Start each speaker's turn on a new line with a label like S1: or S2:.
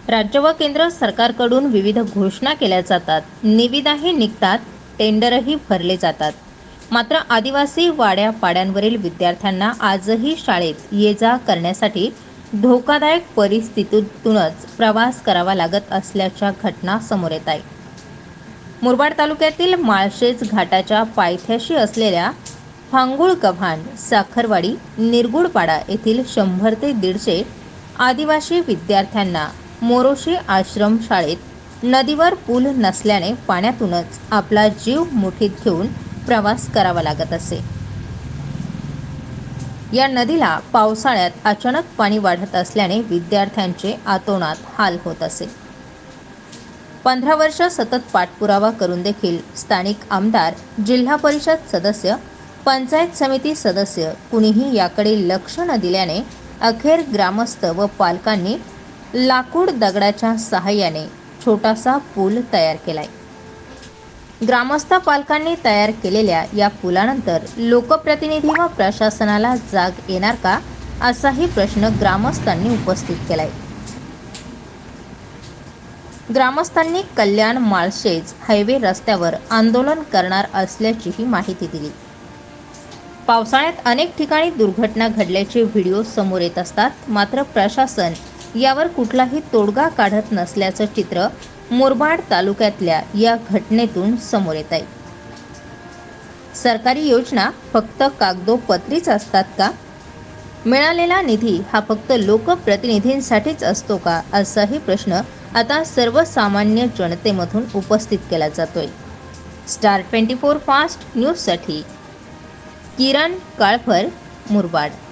S1: राज्य व केंद्र सरकारकडून विविध घोषणा केल्या जातात, निविदाही निघतात, टेंडरही भरले जातात. मात्र आदिवासी वाड्या पाड्यांवरील विद्यार्थ्यांना आजही शाळेत ये जा करण्यासाठी धोकादायक परिस्थितीतूनच प्रवास करावा लागत असल्याच्या घटना समोर येत आहेत. मुरबाड तालुक्यातील माळशेज घाटाच्या पायथ्याशी असलेल्या फांगुळगव्हाण, साखरवाडी, निरगुडपाडा येथील 100 ते 150 आदिवासी विद्यार्थ्यांना मोरोशी आश्रम शाळेत नदीवर पूल नसल्याने पाण्यातूनच आपला जीव मुठीत घेऊन प्रवास करावा लागत असे. या नदीला पावसाळ्यात अचानक पाणी वाढत असल्याने विद्यार्थ्यांचे आतोनात हाल होत असे. 15 वर्ष सतत पाठपुरावा करून देखील स्थानिक आमदार, जिल्हा परिषद सदस्य, पंचायत समिती सदस्य कुणीही याकडे लक्ष न दिल्याने अखेर ग्रामस्थ व पालकांनी लाकूड दगडाच्या सहाय्याने छोटासा पूल तयार केलाय. ग्रामस्थ पालकांनी तयार केलेल्या या पुलानंतर लोकप्रतिनिधी व प्रशासनाला जाग येणार का, असाही प्रश्न ग्रामस्थांनी उपस्थित केलाय. ग्रामस्थांनी कल्याण माळशेज हायवे रस्त्यावर आंदोलन करणार असल्याचीही माहिती दिली. पावसाळ्यात अनेक ठिकाणी दुर्घटना घडल्याचे व्हिडिओ समोर येत असतात, मात्र प्रशासन यावर कुठलाही तोडगा काढत नसल्याचं चित्र मुरबाड तालुक्यातल्या या घटनेतून समोर येत आहे. सरकारी योजना फक्त कागदोपत्रीच असतात का? मिळालेला निधी हा फक्त लोकप्रतिनिधींसाठीच असतो का, असाही प्रश्न आता सर्वसामान्य जनतेमधून उपस्थित केला जातोय. स्टार 24 फास्ट न्यूजसाठी किरण काळभर, मुरबाड.